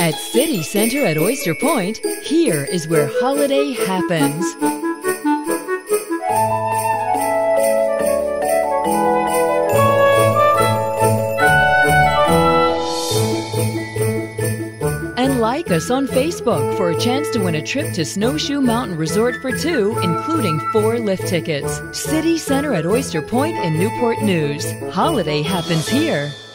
At City Center at Oyster Point, here is where holiday happens. And like us on Facebook for a chance to win a trip to Snowshoe Mountain Resort for two, including 4 lift tickets. City Center at Oyster Point in Newport News. Holiday happens here.